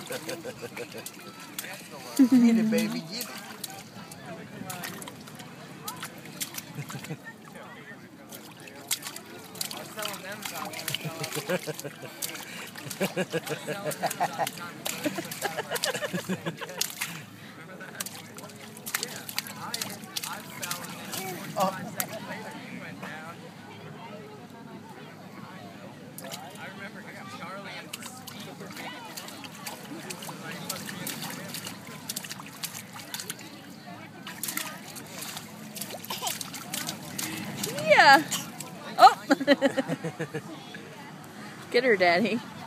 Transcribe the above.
Get it, baby, get it. Oh. Yeah. Oh. Get her, Daddy.